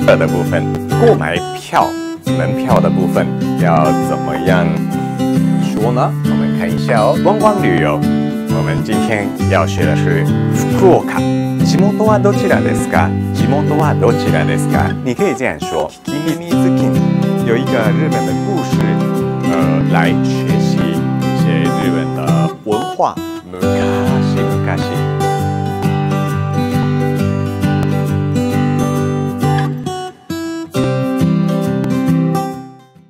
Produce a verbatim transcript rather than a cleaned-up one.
的部分，购买票门票的部分要怎么样说呢？我们看一下哦，观光旅游。我们今天要学的是福岡。地元はどちらですか？地元はどちらですか？你可以这样说。君に好き有一个日本的故事，呃，来学习一些日本的文化。昔昔。